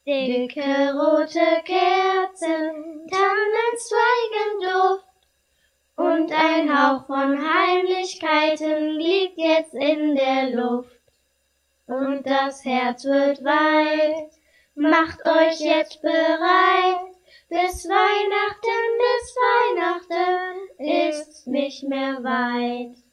Dicke rote Kerzen, Tannenzweigenduft und ein Hauch von Heimlichkeiten liegt jetzt in der Luft. Und das Herz wird weit, macht euch jetzt bereit, bis Weihnachten ist nicht mehr weit.